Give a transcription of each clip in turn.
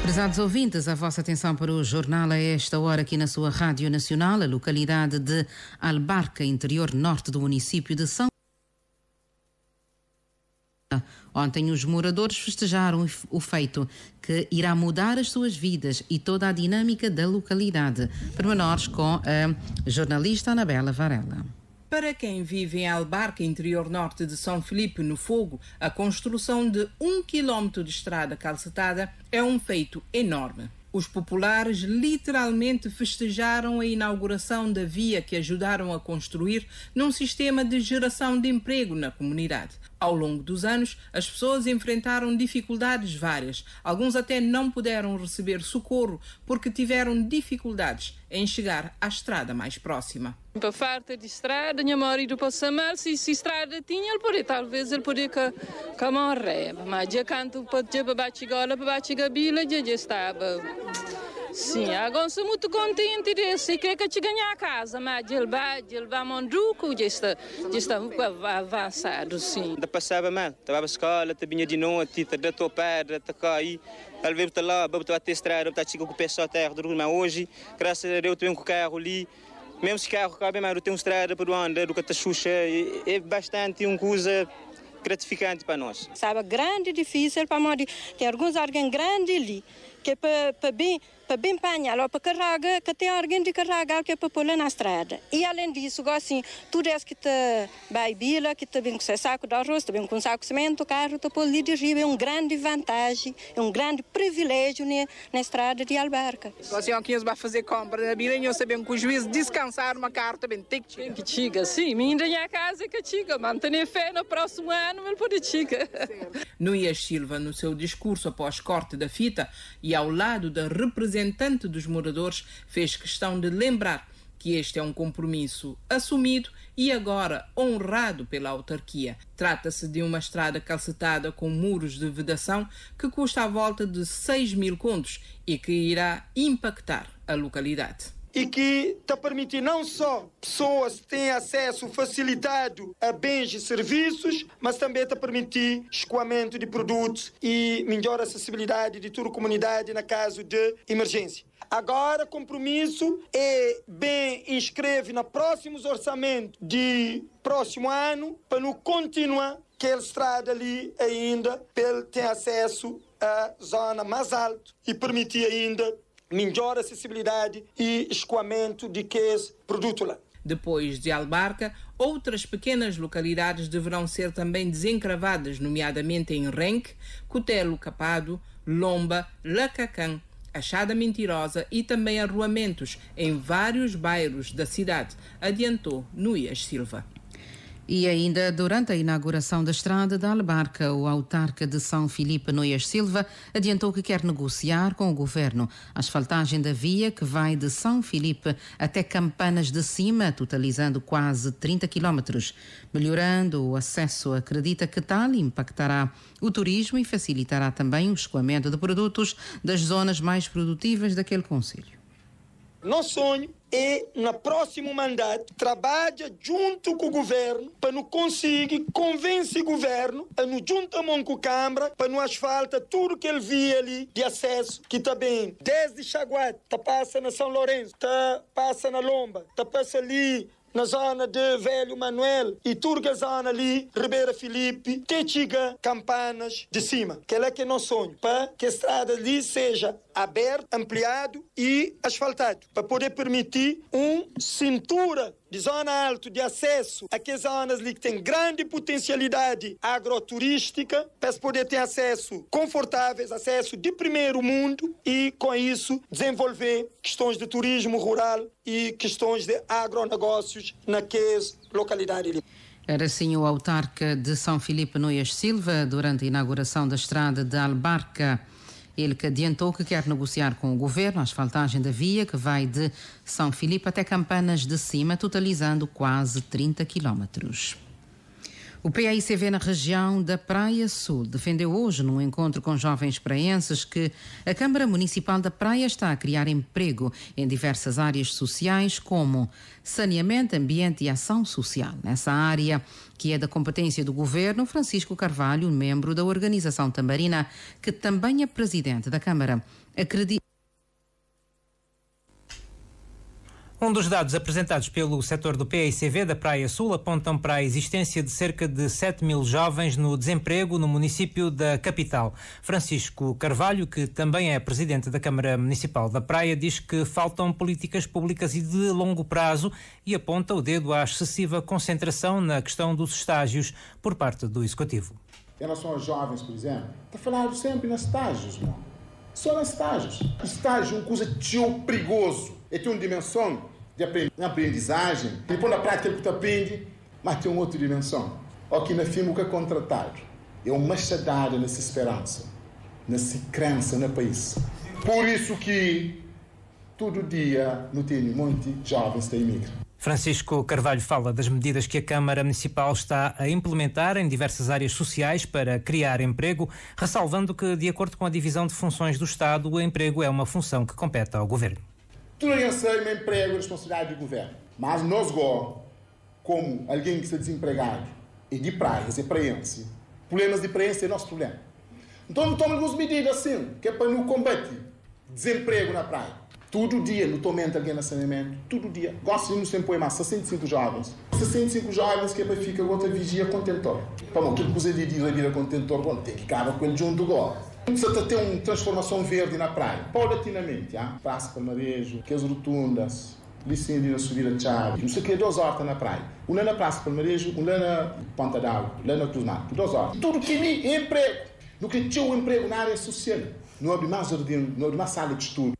Prezados ouvintes, a vossa atenção para o jornal a esta hora aqui na sua Rádio Nacional, a localidade de Albarca, interior norte do município de São. Ontem os moradores festejaram o feito que irá mudar as suas vidas e toda a dinâmica da localidade. Pormenores com a jornalista Anabela Varela. Para quem vive em Albarca, interior norte de São Filipe, no Fogo, a construção de 1 quilómetro de estrada calcetada é um feito enorme. Os populares literalmente festejaram a inauguração da via que ajudaram a construir num sistema de geração de emprego na comunidade. Ao longo dos anos, as pessoas enfrentaram dificuldades várias. Alguns até não puderam receber socorro porque tiveram dificuldades em chegar à estrada mais próxima. Para farta de estrada, minha marido passa mal, se estrada tinha, talvez ele poderia que morrer. Mas já canto para batigola, para batigabila, já estava. Sim, agora sou muito contente de se que te ganhar a casa, mas ele vai manduco, já está avançado, sim. Da passava mal, estava a escola, vinha de noite, da tua pedra, da cair, talvez para lá, para a estrada, para chegar com o pessoal terra, mas hoje, graças a Deus, tenho um carro ali. Mesmo se carro cabe, mas eu tenho estrada para onde, do Cataxuxa, é bastante uma coisa gratificante para nós. Sabe, grande, difícil para nós, tem alguns órgãos grandes ali, que é para bem apanhar, para carregar, que tem alguém de carregar que é para pôr na estrada. E além disso, assim, tudo isso que te vai bila, que te vem com seu saco de arroz, te vem com um saco de cimento, o carro te pode dirigir, é uma grande vantagem, é um grande privilégio na estrada de Albarca. Assim, aqui vai fazer compra na bila e eu sabemos que o juiz descansar uma carta bem tem que chiga, sim, minha casa que chiga, manter fé no próximo ano, ele pode chiga. Núñez Silva, no seu discurso após corte da fita e ao lado da representante dos moradores, fez questão de lembrar que este é um compromisso assumido e agora honrado pela autarquia. Trata-se de uma estrada calcetada com muros de vedação que custa à volta de 6.000 contos e que irá impactar a localidade. E que está permitir não só pessoas terem acesso facilitado a bens e serviços, mas também está permitir escoamento de produtos e melhor acessibilidade de toda a comunidade na caso de emergência. Agora, compromisso é bem inscreve nos próximos orçamentos de próximo ano para não continuar aquela estrada ali ainda para ter acesso à zona mais alta e permitir ainda melhor acessibilidade e escoamento de esse produto lá. Depois de Albarca, outras pequenas localidades deverão ser também desencravadas, nomeadamente em Renque, Cutelo Capado, Lomba, Lacacã, Achada Mentirosa e também arruamentos em vários bairros da cidade, adiantou Núñez Silva. E ainda durante a inauguração da estrada da Albarca, o autarca de São Filipe, Núñez Silva, adiantou que quer negociar com o governo a asfaltagem da via que vai de São Filipe até Campanas de Cima, totalizando quase 30 quilómetros. Melhorando o acesso, acredita que tal impactará o turismo e facilitará também o escoamento de produtos das zonas mais produtivas daquele concelho. Nosso sonho é, no próximo mandato, trabalhar junto com o governo para não conseguir convencer o governo a nos juntar mão com a Câmara para não asfaltar tudo que ele via ali de acesso, que está bem, desde Chaguate, passa na São Lourenço, passa na Lomba, passa ali na zona de Velho Manuel e tudo que é zona ali, Ribeira Filipe, que chega Campanas de Cima. Que é nosso sonho, para que a estrada ali seja aberta, ampliado e asfaltado, para poder permitir cintura de zona alta de acesso a que zonas ali que têm grande potencialidade agroturística, para se poder ter acesso confortáveis, acesso de primeiro mundo e, com isso, desenvolver questões de turismo rural e questões de agronegócios naquelas localidades ali. Era assim o autarca de São Filipe, Núñez Silva, durante a inauguração da estrada de Albarca. Ele que adiantou que quer negociar com o governo a asfaltagem da via que vai de São Filipe até Campanas de Cima, totalizando quase 30 quilómetros. O PAICV na região da Praia Sul defendeu hoje, num encontro com jovens praenses, que a Câmara Municipal da Praia está a criar emprego em diversas áreas sociais, como saneamento, ambiente e ação social. Nessa área, que é da competência do Governo, Francisco Carvalho, membro da Organização Tambarina, que também é presidente da Câmara, acredita. Um dos dados apresentados pelo setor do PAICV da Praia Sul apontam para a existência de cerca de 7 mil jovens no desemprego no município da capital. Francisco Carvalho, que também é presidente da Câmara Municipal da Praia, diz que faltam políticas públicas e de longo prazo e aponta o dedo à excessiva concentração na questão dos estágios por parte do Executivo. Em relação aos jovens, por exemplo, está falado sempre nos estágios, não? Só nos estágios. O estágio é uma coisa tão perigoso. Ele tem uma dimensão de aprendizagem. Depois, na prática, ele aprende, mas tem uma outra dimensão. Aqui na firma, o que é contratado é uma machadada nessa esperança, nessa crença no país. Por isso que, todo dia, não tem um monte de jovens que imigram. Francisco Carvalho fala das medidas que a Câmara Municipal está a implementar em diversas áreas sociais para criar emprego, ressalvando que, de acordo com a divisão de funções do Estado, o emprego é uma função que compete ao Governo. Tudo é um emprego e responsabilidade do Governo. Mas nós, como alguém que está desempregado e de praias e praense, problemas de praense é nosso problema. Então, não tomamos algumas medidas assim, que é para não combater desemprego na praia. Todo dia, no tomento alguém na saneamento, todo dia. Gosto de nos sempre mais 65 jovens. 65 jovens que é para ficar outra vigia contentor. Para não, que coisa de dizer a vida contentor, bom, tem que acabar com ele junto agora. Precisa ter uma transformação verde na praia, paulatinamente. Praça Palmarejo, que as rotundas, licença de subir a chave. Não sei o que, 2 hortas na praia. Uma na Praça Palmarejo, uma na Ponta d'Água, lá na Cruz Mar. 2 hortas. Tudo que é emprego. No que tinha um emprego na área social. Não há mais jardim, não há mais sala de estudo.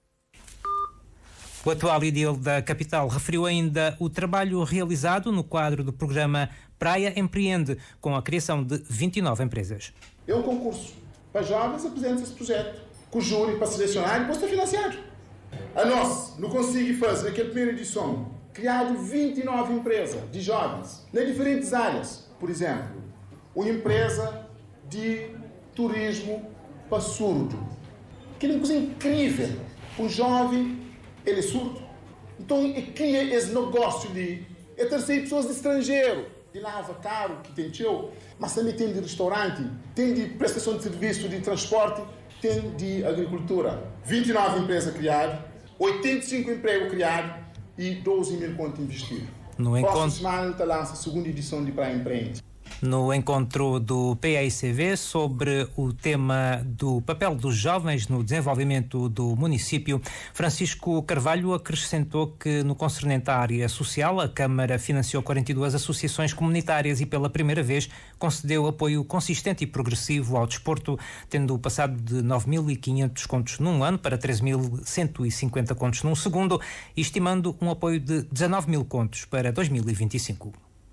O atual edil da capital referiu ainda o trabalho realizado no quadro do programa Praia Empreende, com a criação de 29 empresas. É um concurso. Para jovens, apresenta esse projeto, com o júri para selecionar e depois está financiado. A nós, não consegui fazer, naquela primeira edição, criado 29 empresas de jovens, nas diferentes áreas. Por exemplo, uma empresa de turismo para surdo. Que é uma coisa incrível. Um jovem, ele é surdo. Então, ele cria esse negócio ali. É trazer pessoas de estrangeiro, de lava caro, que tem teu, mas também tem de restaurante, tem de prestação de serviço, de transporte, tem de agricultura. 29 empresas criadas, 85 empregos criados e 12 mil contos investidos. Próxima semana está lança a segunda edição de Praia Empreende. No encontro do PAICV sobre o tema do papel dos jovens no desenvolvimento do município, Francisco Carvalho acrescentou que, no concernente à área social, a Câmara financiou 42 associações comunitárias e, pela primeira vez, concedeu apoio consistente e progressivo ao desporto, tendo passado de 9.500 contos num ano para 13.150 contos num segundo, e estimando um apoio de 19 mil contos para 2025.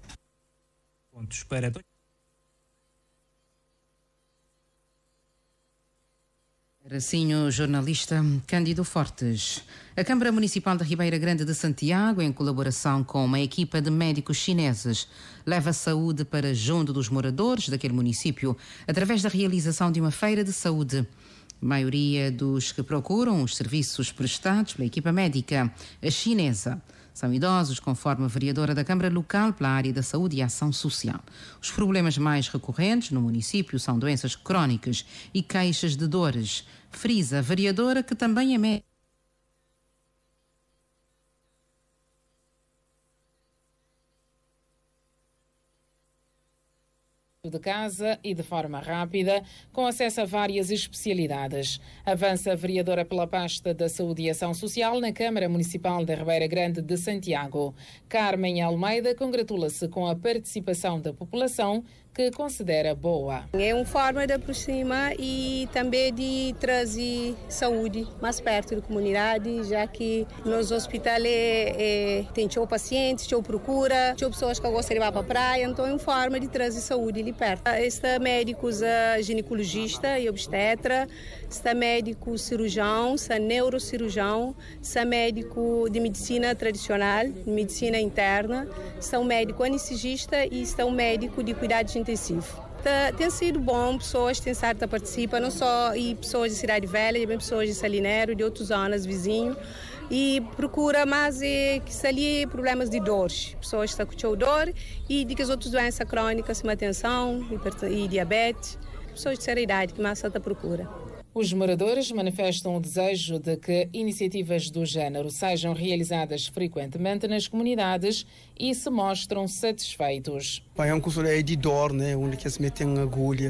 Assim, o jornalista Cândido Fortes. A Câmara Municipal da Ribeira Grande de Santiago, em colaboração com uma equipa de médicos chineses, leva saúde para junto dos moradores daquele município através da realização de uma feira de saúde. A maioria dos que procuram os serviços prestados pela equipa médica chinesa são idosos, conforme a vereadora da Câmara Local pela área da saúde e ação social. Os problemas mais recorrentes no município são doenças crónicas e queixas de dores. Frisa a vereadora, que também é médica. De casa e de forma rápida, com acesso a várias especialidades. Avança a vereadora pela pasta da Saúde e Ação Social na Câmara Municipal da Ribeira Grande de Santiago. Carmen Almeida congratula-se com a participação da população que considera boa. É uma forma de aproximar e também de trazer saúde mais perto da comunidade, já que nos hospitais tem pacientes, procura, pessoas que gostam de ir para a praia, então é uma forma de trazer saúde ali perto. Está médicos ginecologista e obstetra, está médico cirurgião, está neurocirurgião, está médico de medicina tradicional, medicina interna, está um médico anestesista e está um médico de cuidados intensivos. Tem sido bom, pessoas têm estado a participar, não só pessoas de Cidade Velha, também pessoas de Salinero, de outras zonas vizinhos, e procura mais que ali problemas de dores, pessoas que estão com dor e de que as outras doenças crônicas, como atenção e diabetes, pessoas de terceira idade que mais está à procura. Os moradores manifestam o desejo de que iniciativas do género sejam realizadas frequentemente nas comunidades e se mostram satisfeitos. É um curso de dor, né, onde que se metem agulha.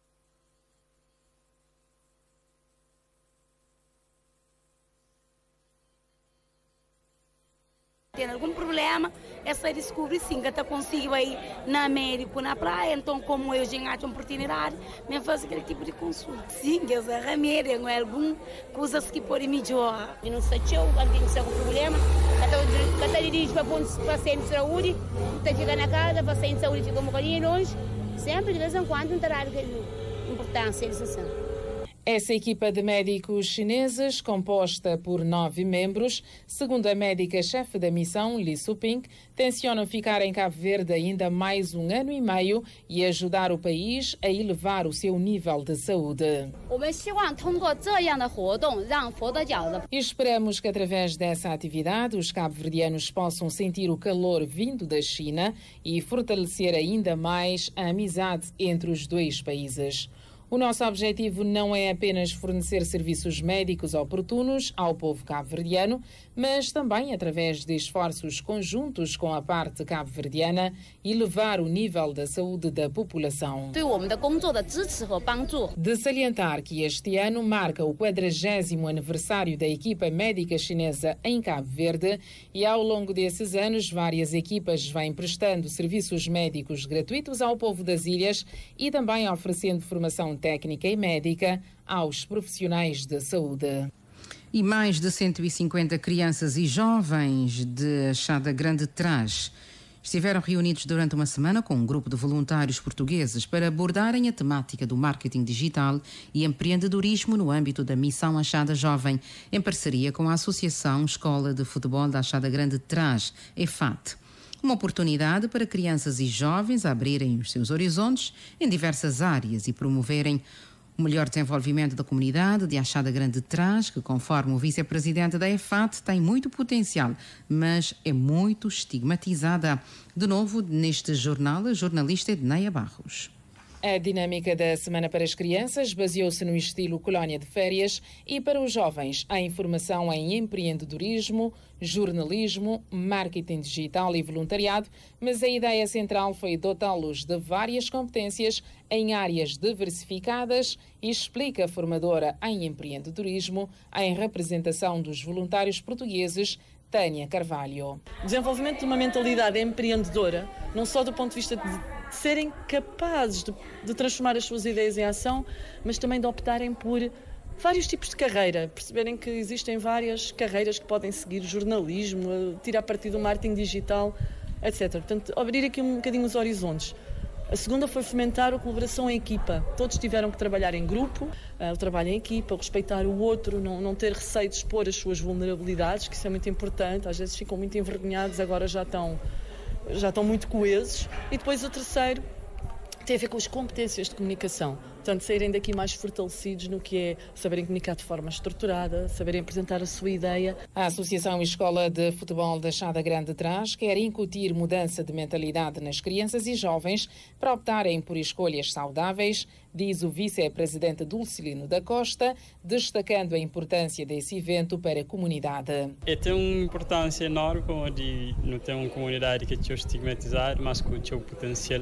Tem algum problema, essa descobre sim que está consigo aí na médico, na praia, então como eu já tenho oportunidade, me faço aquele tipo de consulta. Sim, que essa remédio, não é alguma coisa que pode melhorar. E não sei se alguém tem um problema, cada dirige para o paciente de saúde, está ficando na casa, o paciente de saúde fica um bocadinho longe, sempre de vez em quando terá importância de sessão. Essa equipa de médicos chineses, composta por 9 membros, segundo a médica-chefe da missão, Li Suping, tencionam ficar em Cabo Verde ainda mais 1 ano e meio e ajudar o país a elevar o seu nível de saúde. E esperamos que através dessa atividade os cabo-verdianos possam sentir o calor vindo da China e fortalecer ainda mais a amizade entre os dois países. O nosso objetivo não é apenas fornecer serviços médicos oportunos ao povo cabo-verdiano, mas também, através de esforços conjuntos com a parte cabo-verdiana, elevar o nível da saúde da população. De salientar que este ano marca o 40º aniversário da equipa médica chinesa em Cabo Verde e, ao longo desses anos, várias equipas vêm prestando serviços médicos gratuitos ao povo das ilhas e também oferecendo formação técnica e médica aos profissionais de saúde. E mais de 150 crianças e jovens de Achada Grande Trás estiveram reunidos durante uma semana com um grupo de voluntários portugueses para abordarem a temática do marketing digital e empreendedorismo no âmbito da Missão Achada Jovem, em parceria com a Associação Escola de Futebol da Achada Grande Trás, EFAT. Uma oportunidade para crianças e jovens abrirem os seus horizontes em diversas áreas e promoverem o melhor desenvolvimento da comunidade de Achada Grande Trás, que, conforme o vice-presidente da EFAT, tem muito potencial, mas é muito estigmatizada. De novo, neste jornal, a jornalista Edneia Barros. A dinâmica da Semana para as Crianças baseou-se no estilo colónia de férias e, para os jovens, a informação em empreendedorismo, jornalismo, marketing digital e voluntariado, mas a ideia central foi dotá-los de várias competências em áreas diversificadas e explica a formadora em empreendedorismo em representação dos voluntários portugueses, Tânia Carvalho. Desenvolvimento de uma mentalidade empreendedora, não só do ponto de vista de serem capazes de transformar as suas ideias em ação, mas também de optarem por vários tipos de carreira, perceberem que existem várias carreiras que podem seguir, jornalismo, tirar partido do marketing digital, etc. Portanto, abrir aqui um bocadinho os horizontes. A segunda foi fomentar a colaboração em equipa. Todos tiveram que trabalhar em grupo, o trabalho em equipa, respeitar o outro, não ter receio de expor as suas vulnerabilidades, que isso é muito importante. Às vezes ficam muito envergonhados, agora já estão muito coesos. E depois o terceiro tem a ver com as competências de comunicação. Portanto, saírem daqui mais fortalecidos no que é saberem comunicar de forma estruturada, saberem apresentar a sua ideia. A Associação Escola de Futebol da Achada Grande Trás quer incutir mudança de mentalidade nas crianças e jovens para optarem por escolhas saudáveis, diz o vice-presidente Dulcilino da Costa, destacando a importância desse evento para a comunidade. Tem uma importância enorme, de não ter uma comunidade que é estigmatizada, mas com o seu potencial.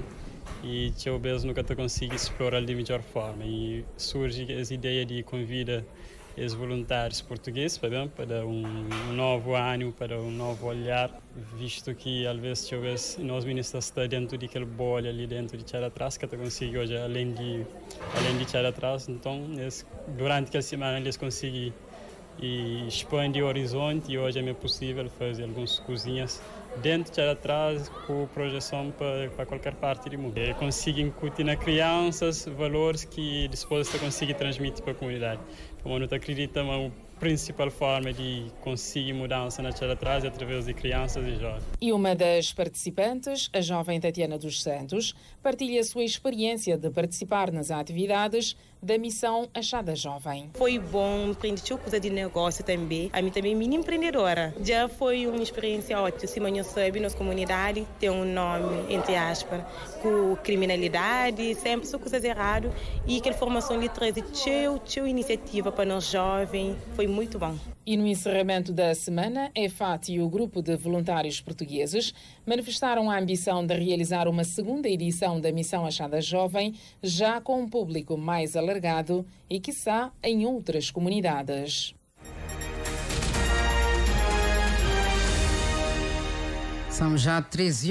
E eu mesmo nunca consigo explorar de melhor forma. E surge essa ideia de convida os voluntários portugueses para um novo ano, para um novo olhar, visto que às vezes nós ministros estamos dentro daquele bolha ali dentro de tirar atrás, que conseguem hoje, além de tirar atrás, então durante aquela semana eles conseguem expandir o horizonte e hoje é possível fazer algumas coisinhas dentro de atrás com projeção para qualquer parte do mundo. Conseguem incutir nas crianças valores que depois você consegue transmitir para a comunidade. Como nós acreditamos, a principal forma de conseguir mudança na atrás é através de crianças e jovens. E uma das participantes, a jovem Tatiana dos Santos, partilha a sua experiência de participar nas atividades da missão Achada Jovem. Foi bom, aprendi coisa de negócio também. A mim também mini empreendedora. Já foi uma experiência ótima. Se amanhã sabe, nossa comunidade tem um nome, entre aspas, com criminalidade, sempre são coisas erradas. E aquela formação lhe traz teu iniciativa para nós jovens. Foi muito bom. E no encerramento da semana, a EFAT e o grupo de voluntários portugueses manifestaram a ambição de realizar uma segunda edição da Missão Achada Jovem, já com um público mais alargado e, quiçá, em outras comunidades. São já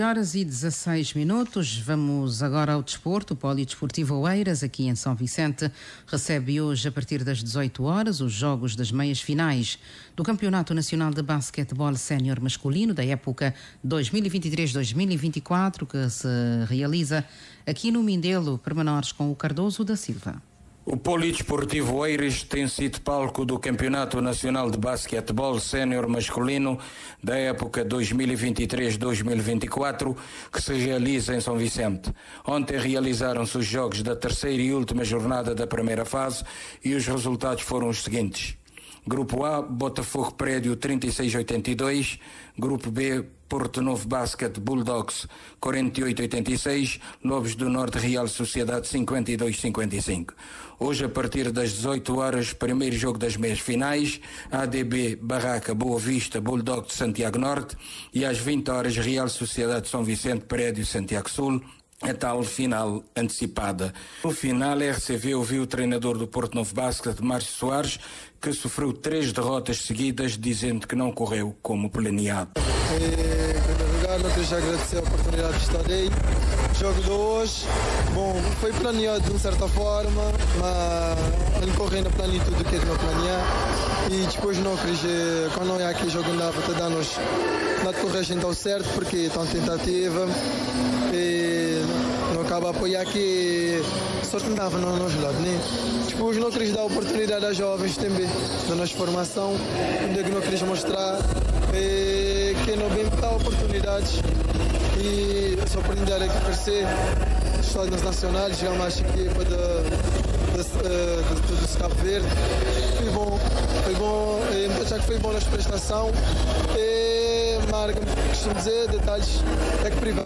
13h16. Vamos agora ao desporto. O Polidesportivo Oeiras, aqui em São Vicente, recebe hoje, a partir das 18 horas, os jogos das meias finais do Campeonato Nacional de Basquetebol Sénior Masculino da época 2023-2024, que se realiza aqui no Mindelo. Pormenores com o Cardoso da Silva. O Polidesportivo Oeiras tem sido palco do Campeonato Nacional de Basquetebol Sénior Masculino da época 2023-2024, que se realiza em São Vicente. Ontem realizaram-se os jogos da terceira e última jornada da primeira fase e os resultados foram os seguintes. Grupo A, Botafogo Prédio 36-82, Grupo B, Porto Novo Basket Bulldogs 48-86, Lobos do Norte Real Sociedade 52-55. Hoje, a partir das 18 horas, primeiro jogo das meias finais, ADB Barraca Boa Vista Bulldog de Santiago Norte, e às 20 horas Real Sociedade São Vicente Prédio Santiago Sul, a tal final antecipada. No final, a RCV ouviu o treinador do Porto Novo Basket, Márcio Soares, que sofreu 3 derrotas seguidas, dizendo que não correu como planeado. Em primeiro lugar, não queria agradecer a oportunidade de estar aí. O jogo de hoje, bom, foi planeado de uma certa forma, mas não correu na plenitude do que não planear. E depois não queria, quando não é aqui jogo andava a dar-nos na correção então certo, porque estão tentativa. E não acaba a apoiar que só tentava no nosso lado, né? Depois não queria dar oportunidade aos jovens também, da nossa formação, onde não queria mostrar que não vem dar oportunidades e essa oportunidade aqui crescer, estádios nacionais, chegamos à equipa do Cabo Verde. Foi bom, já que foi bom na prestação e marca, costumo dizer, detalhes é que privado.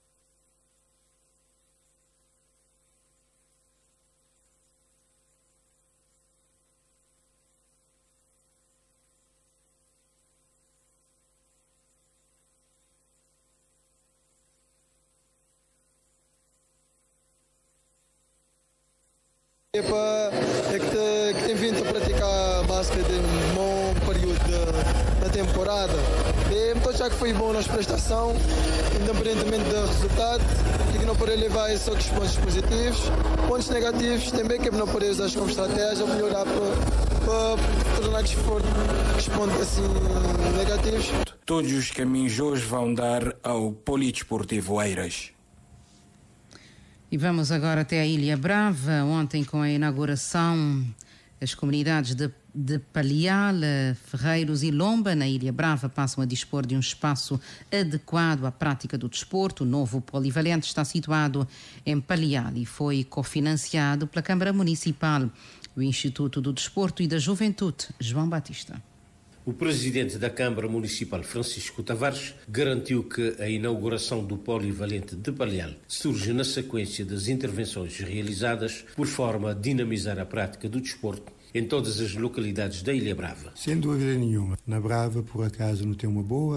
É que tem vindo a praticar basquete em um bom período da temporada. Então já que foi bom na prestação, independentemente do resultado, e que não pode levar só os pontos positivos, pontos negativos também que não pode usar como estratégia, melhorar para tornar os pontos assim negativos. Todos os caminhos hoje vão dar ao Polidesportivo Oeiras. E vamos agora até a Ilha Brava. Ontem, com a inauguração, as comunidades de Palhal, Ferreiros e Lomba, na Ilha Brava, passam a dispor de um espaço adequado à prática do desporto. O novo polivalente está situado em Palhal e foi cofinanciado pela Câmara Municipal, o Instituto do Desporto e da Juventude, João Batista. O presidente da Câmara Municipal, Francisco Tavares, garantiu que a inauguração do polivalente de Palhal surge na sequência das intervenções realizadas por forma a dinamizar a prática do desporto em todas as localidades da Ilha Brava. Sem dúvida nenhuma. Na Brava, por acaso, não tem uma boa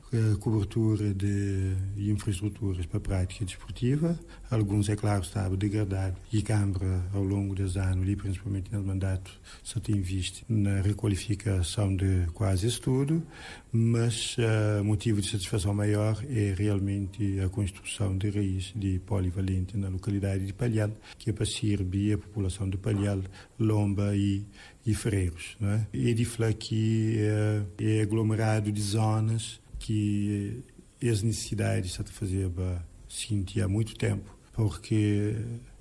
cobertura de infraestruturas para a prática desportiva. Alguns, é claro, estavam degradados e a Câmara, ao longo dos anos, e principalmente no mandato, só tem visto na requalificação de quase isso tudo, mas motivo de satisfação maior é realmente a construção de raiz de polivalente na localidade de Palhal, que é para servir a população de Palhal, Lomba e Ferreiros. Não é? E de falar que é aglomerado de zonas que as necessidades estão a fazer sentir há muito tempo, porque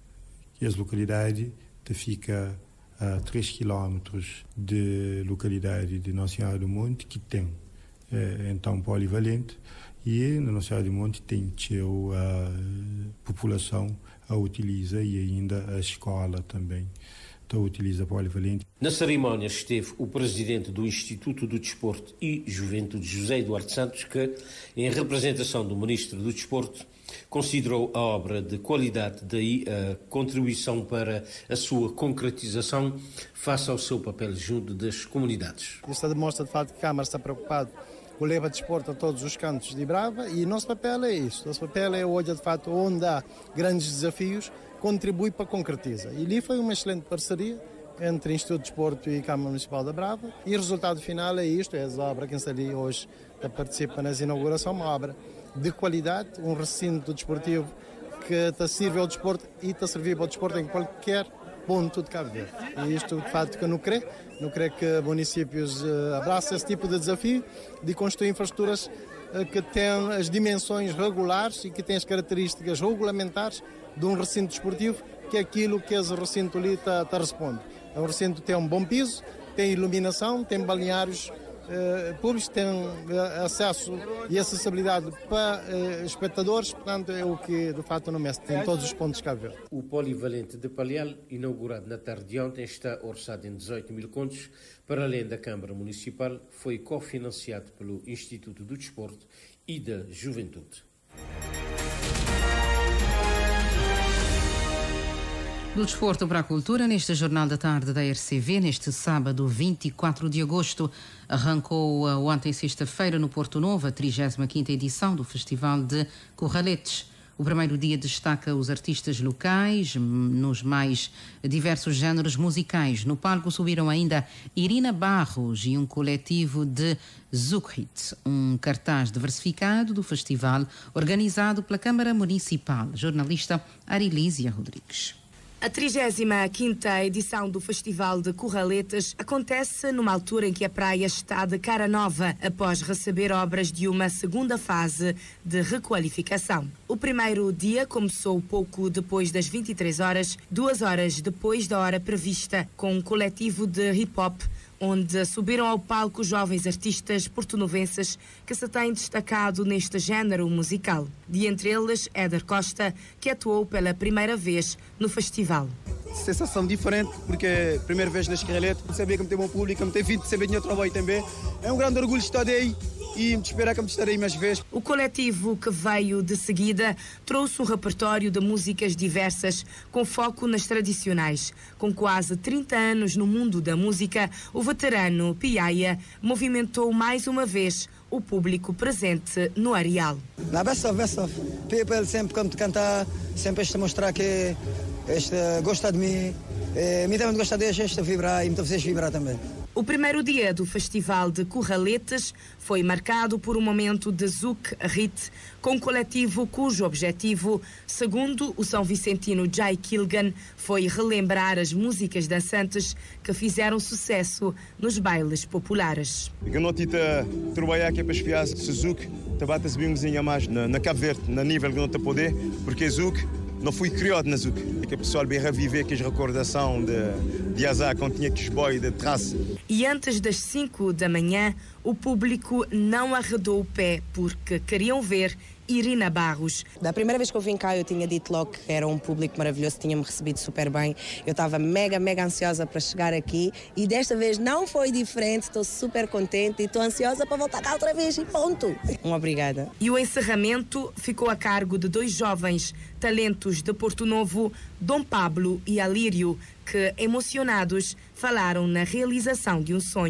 as localidades ficam a 3 quilómetros de localidade de Nossa Senhora do Monte, que tem então polivalente, e na Nossa Senhora do Monte tem a população a utiliza e ainda a escola também utiliza polivalente. Na cerimónia esteve o presidente do Instituto do Desporto e Juventude, José Eduardo Santos, que, em representação do Ministro do Desporto, considerou a obra de qualidade, daí a contribuição para a sua concretização face ao seu papel junto das comunidades. Isto demonstra, de facto, que a Câmara está preocupada com o leva de desporto a todos os cantos de Brava, e nosso papel é isso. Nosso papel é hoje, de facto, onde há grandes desafios, contribui para concretizar. E ali foi uma excelente parceria entre Instituto de Desporto e Câmara Municipal da Brava, e o resultado final é isto, é a obra que está ali hoje participa nas inaugurações, uma obra de qualidade, um recinto desportivo que está sirve ao desporto e está servido ao desporto em qualquer ponto de Cabo Verde. E isto, de facto, que não creio que municípios abraçam esse tipo de desafio de construir infraestruturas que têm as dimensões regulares e que têm as características regulamentares de um recinto desportivo, que é aquilo que esse recinto ali está responde. É um recinto que tem um bom piso, tem iluminação, tem balneários públicos, tem acesso e acessibilidade para espectadores, portanto é o que de facto não mexe, tem todos os pontos de Cabo Verde. O polivalente de Palhal, inaugurado na tarde de ontem, está orçado em 18 mil contos, para além da Câmara Municipal, foi cofinanciado pelo Instituto do Desporto e da Juventude. Do desporto para a cultura, neste Jornal da Tarde da RCV, neste sábado 24 de agosto, arrancou ontem sexta-feira no Porto Novo a 35ª edição do Festival de Corraletes. O primeiro dia destaca os artistas locais nos mais diversos géneros musicais. No palco subiram ainda Irina Barros e um coletivo de Zukhit, um cartaz diversificado do festival organizado pela Câmara Municipal. Jornalista Arilísia Rodrigues. A 35ª edição do Festival de Corraletes acontece numa altura em que a praia está de cara nova, após receber obras de uma segunda fase de requalificação. O primeiro dia começou pouco depois das 23 horas, 2 horas depois da hora prevista, com um coletivo de hip-hop, onde subiram ao palco jovens artistas portonovenses que se têm destacado neste género musical. De entre eles, Éder Costa, que atuou pela primeira vez no festival. Sensação diferente, porque é a primeira vez neste Corralete, saber que me tem bom público, me tem vindo de saber do meu trabalho também. É um grande orgulho estar aí e me esperar que me estarei mais vezes. O coletivo que veio de seguida trouxe um repertório de músicas diversas com foco nas tradicionais. Com quase 30 anos no mundo da música, o veterano Piaia movimentou mais uma vez o público presente no areal. Na best of. People sempre como te cantar, sempre este mostrar que este gosta de mim. Me também gosta de vibrar e me fez vibrar também. O primeiro dia do Festival de Corraletes foi marcado por um momento de Zukhit, com um coletivo cujo objetivo, segundo o São Vicentino Jai Kilgan, foi relembrar as músicas dançantes que fizeram sucesso nos bailes populares. Eu não tive trabalhar aqui para espiar Zuc, bate-se bem um mais na Cabo Verde, na nível que não tem poder, porque Zuc não fui criado na Zuc. Que o pessoal bem reviver que as recordação de azar quando tinha que esboio de traço. E antes das 5 da manhã, o público não arredou o pé porque queriam ver Irina Barros. Da primeira vez que eu vim cá, eu tinha dito logo que era um público maravilhoso, tinha-me recebido super bem. Eu estava mega ansiosa para chegar aqui e desta vez não foi diferente. Estou super contente e estou ansiosa para voltar cá outra vez e ponto. Obrigada. E o encerramento ficou a cargo de 2 jovens talentos de Porto Novo, Dom Pablo e Alírio, que, emocionados, falaram na realização de um sonho.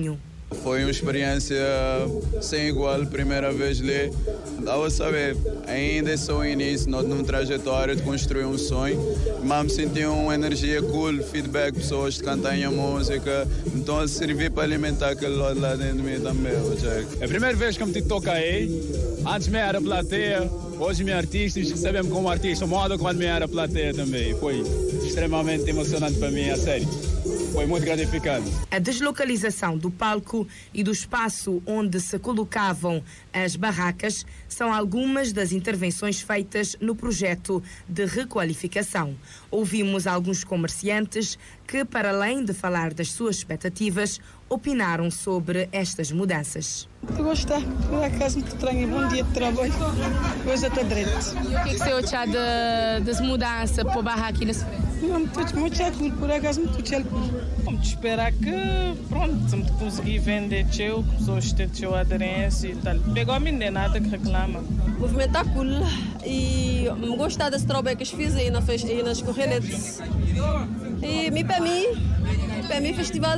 Foi uma experiência sem igual, primeira vez ali. Dava a saber, ainda é só o início, numa trajetória de construir um sonho, mas me senti uma energia cool, feedback, pessoas que cantam a música, então servir para alimentar aquele lado lá dentro de mim também. É a primeira vez que me toca aí, antes me era plateia, hoje me artistas, recebemos como artista, modo quando me era plateia também. Foi extremamente emocionante para mim, a sério. Foi muito gratificante. A deslocalização do palco e do espaço onde se colocavam as barracas são algumas das intervenções feitas no projeto de requalificação. Ouvimos alguns comerciantes que, para além de falar das suas expectativas, opinaram sobre estas mudanças. Eu gostei, por acaso muito estranho, bom dia de trabalho, coisa está direito. E o que você acha das mudanças para a barraca nesse frente? Muito por acaso muito cool. Vamos esperar que, pronto, conseguir vender teu, pessoas ter teu aderência e tal. Pegou a menina, nada que reclama. O movimento está cool e me gostar desse trabalho que fiz aí nas correletes. E para mim, festival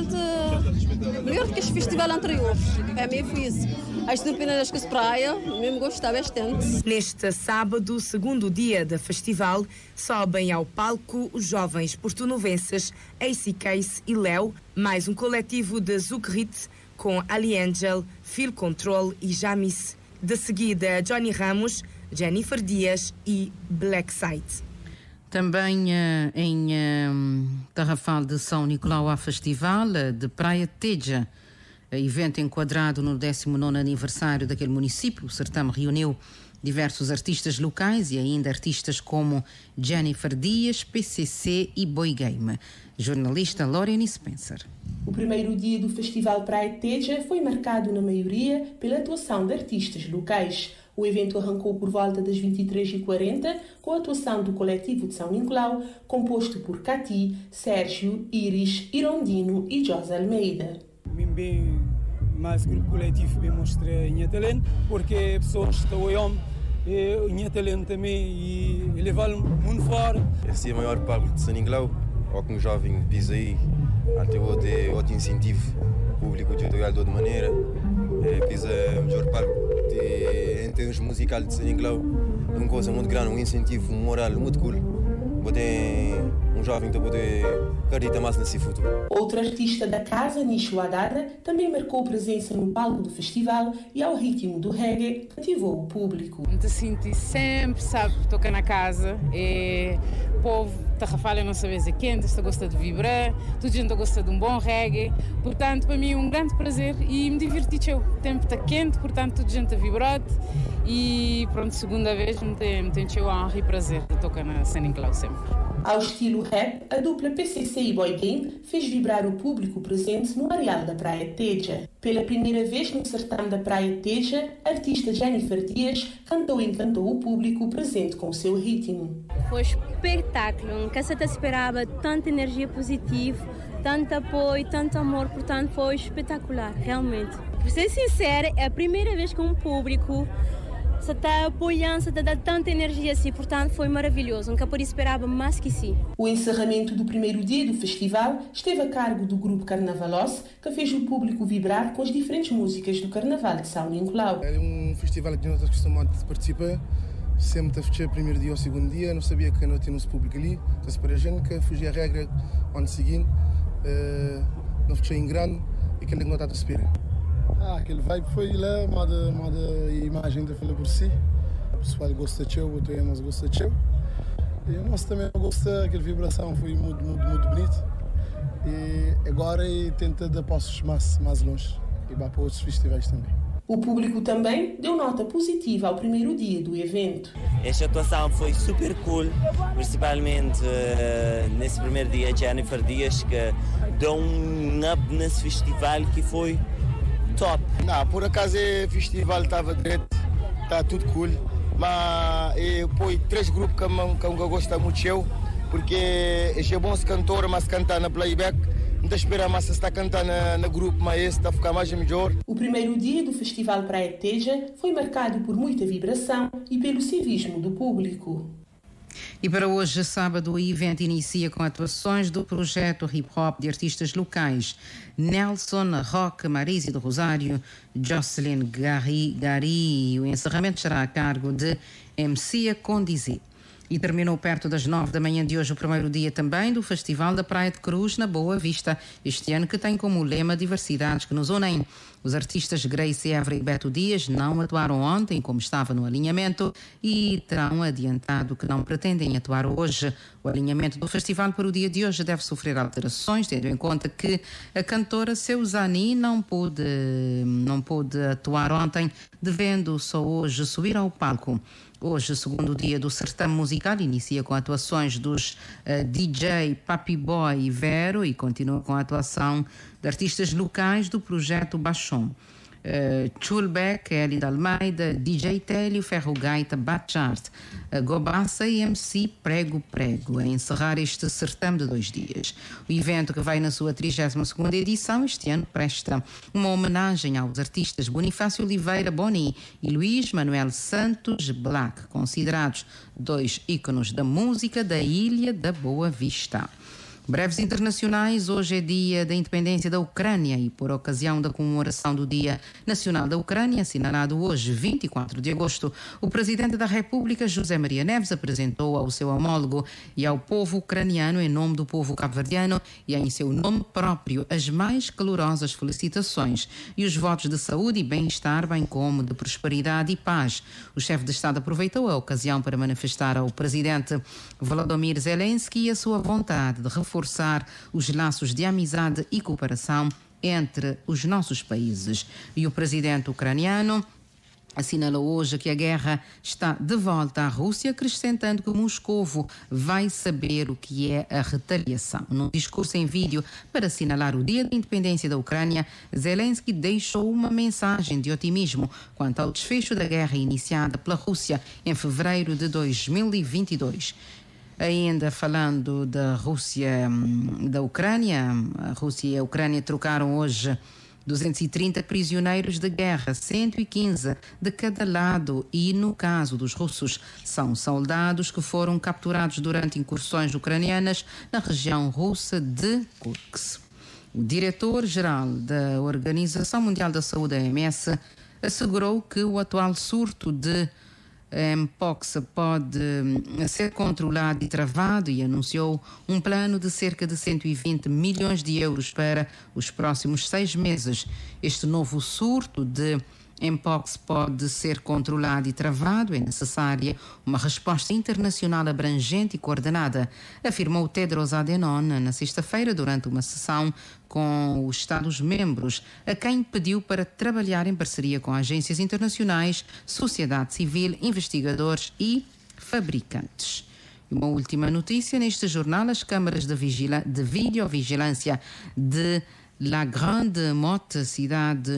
melhor do que este festival anterior. Para mim foi isso. As disciplinas que se praia, mesmo gostava bastante. Neste sábado, segundo dia do festival, sobem ao palco os jovens porto-novenses AC Case e Léo, mais um coletivo de Zucrit com Ali Angel, Phil Control e Jamis. De seguida, Johnny Ramos, Jennifer Dias e Blackside. Também em Tarrafal de São Nicolau há festival de Praia Teja, evento enquadrado no 19º aniversário daquele município. O certame reuniu diversos artistas locais e ainda artistas como Jennifer Dias, PCC e Boy Game. Jornalista Lorraine Spencer. O primeiro dia do Festival Praia Teja foi marcado na maioria pela atuação de artistas locais. O evento arrancou por volta das 23h40 com a atuação do coletivo de São Nicolau, composto por Cati, Sérgio, Iris, Irondino e José Almeida. Bem mais grupo coletivo bem mostrar em talento, porque pessoas estão aí em talento também e levar muito fora. Esse é o maior palco de São Nicolau, ou com um jovem pisa aí, até outro incentivo público territorial de outra maneira. Pisa o melhor palco em termos musicais de São Nicolau, uma coisa muito grande, um incentivo moral muito cool. Poder um jovem que poder acreditar mais nesse futuro. Outro artista da casa, Nisho Haddad, também marcou presença no palco do festival e ao ritmo do reggae cativou o público. Me sinto sempre, tocar na casa. O povo Tarrafal é nossa vez quente, está gosta de vibrar, toda a gente gosta de um bom reggae. Portanto, para mim é um grande prazer e me diverti. O tempo está quente, portanto, toda a gente a vibrar. E pronto, segunda vez me tem a honra e prazer de tocar na São Nicolau sempre. Ao estilo rap, a dupla PCC e Boy Game fez vibrar o público presente no areal da Praia Teja. Pela primeira vez no certame da Praia Teja, a artista Jennifer Dias cantou e encantou o público presente com o seu ritmo. Foi espetáculo, nunca se esperava tanta energia positiva, tanto apoio, tanto amor, portanto foi espetacular, realmente. Por ser sincera, é a primeira vez que um público se está apoiando, se está dando tanta energia assim, portanto foi maravilhoso, nunca podia esperava mais que sim. O encerramento do primeiro dia do festival esteve a cargo do grupo Carnavalos, que fez o público vibrar com as diferentes músicas do Carnaval de São Nicolau. É um festival que nós acostumamos a participar, sempre a fechar o primeiro dia ou o segundo dia, não sabia que não tinha nosso público ali, então para a gente que fugia a regra no ano seguinte, não fechei em grande e aquele que não está a esperar. Aquele vibe foi lá, moda imagem da fila por si. O pessoal gosta de show, o outro nós gosta de show. E nós também gostamos, aquela vibração foi muito bonito. E agora tenta dar passos mais longe e vai para outros festivais também. O público também deu nota positiva ao primeiro dia do evento. Esta atuação foi super cool, principalmente nesse primeiro dia, Jennifer Dias, que deu um up nesse festival que foi top. Não, por acaso o festival estava direto, está tudo cool, mas foi 3 grupos que eu gosto muito, porque é bom se cantor, mas cantar na playback, não espera mais se está cantando no grupo, mas esse está a ficar mais melhor. O primeiro dia do Festival Praia Teja foi marcado por muita vibração e pelo civismo do público. E para hoje, sábado, o evento inicia com atuações do projeto Hip Hop de artistas locais. Nelson, Roque, Marise do Rosário, Jocelyn Gari. O encerramento será a cargo de MC Condizé. E terminou perto das 9 da manhã de hoje o primeiro dia também do Festival da Praia de Cruz, na Boa Vista. Este ano que tem como lema diversidades que nos unem. Os artistas Grace Évora e Beto Dias não atuaram ontem, como estava no alinhamento, e terão adiantado que não pretendem atuar hoje. O alinhamento do festival para o dia de hoje deve sofrer alterações, tendo em conta que a cantora Seuzani não pôde atuar ontem, devendo só hoje subir ao palco. Hoje, segundo dia do certame musical, inicia com atuações dos DJ Papi Boy e Vero e continua com a atuação de artistas locais do projeto Bachon. Chulbeck, Eli de Almeida, DJ Télio, Ferro Gaita, Bachart, Gobassa e MC Prego Prego, a encerrar este certame de 2 dias. O evento, que vai na sua 32ª edição, este ano presta uma homenagem aos artistas Bonifácio Oliveira Boni e Luís Manuel Santos Black, considerados 2 ícones da música da Ilha da Boa Vista. Breves internacionais. Hoje é dia da independência da Ucrânia e, por ocasião da comemoração do Dia Nacional da Ucrânia, assinalado hoje, 24 de agosto, o Presidente da República, José Maria Neves, apresentou ao seu homólogo e ao povo ucraniano, em nome do povo cabo-verdiano e em seu nome próprio, as mais calorosas felicitações e os votos de saúde e bem-estar, bem como de prosperidade e paz. O chefe de Estado aproveitou a ocasião para manifestar ao Presidente Volodymyr Zelensky a sua vontade de reforçar os laços de amizade e cooperação entre os nossos países. E o presidente ucraniano assinalou hoje que a guerra está de volta à Rússia, acrescentando que Moscovo vai saber o que é a retaliação. Num discurso em vídeo para assinalar o Dia da Independência da Ucrânia, Zelensky deixou uma mensagem de otimismo quanto ao desfecho da guerra iniciada pela Rússia em fevereiro de 2022. Ainda falando da Rússia, da Ucrânia, a Rússia e a Ucrânia trocaram hoje 230 prisioneiros de guerra, 115 de cada lado, e no caso dos russos são soldados que foram capturados durante incursões ucranianas na região russa de Kursk. O diretor-geral da Organização Mundial da Saúde, OMS, assegurou que o atual surto de Mpox pode ser controlado e travado e anunciou um plano de cerca de 120 milhões de euros para os próximos 6 meses. Este novo surto de Mpox pode ser controlado e travado. É necessária uma resposta internacional abrangente e coordenada, afirmou Tedros Adhanom na sexta-feira durante uma sessão com os Estados-membros, a quem pediu para trabalhar em parceria com agências internacionais, sociedade civil, investigadores e fabricantes. E uma última notícia neste jornal: as câmaras de videovigilância de La Grande Motte, cidade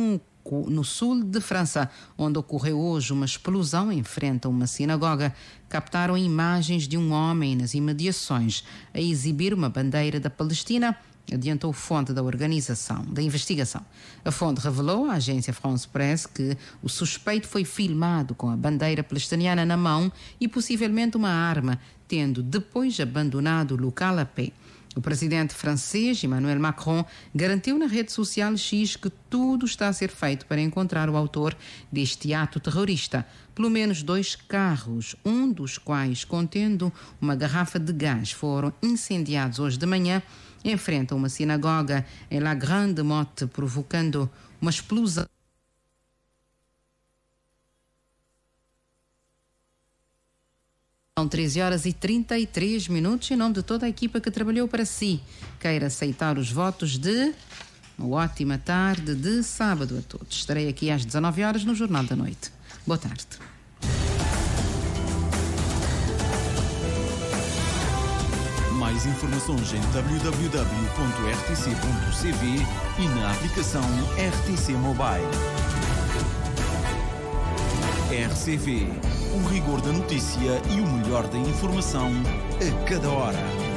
no sul de França, onde ocorreu hoje uma explosão em frente a uma sinagoga, captaram imagens de um homem nas imediações a exibir uma bandeira da Palestina, adiantou fonte da investigação. A fonte revelou à agência France Presse que o suspeito foi filmado com a bandeira palestiniana na mão e possivelmente uma arma, tendo depois abandonado o local a pé. O presidente francês, Emmanuel Macron, garantiu na rede social X que tudo está a ser feito para encontrar o autor deste ato terrorista. Pelo menos 2 carros, um dos quais contendo uma garrafa de gás, foram incendiados hoje de manhã em frente a uma sinagoga em La Grande Motte, provocando uma explosão. São 13h33. Em nome de toda a equipa que trabalhou para si, queira aceitar os votos de uma ótima tarde de sábado a todos. Estarei aqui às 19h no Jornal da Noite. Boa tarde. Mais informações em www.rtc.cv e na aplicação RTC Mobile. RCV, o rigor da notícia e o melhor da informação a cada hora.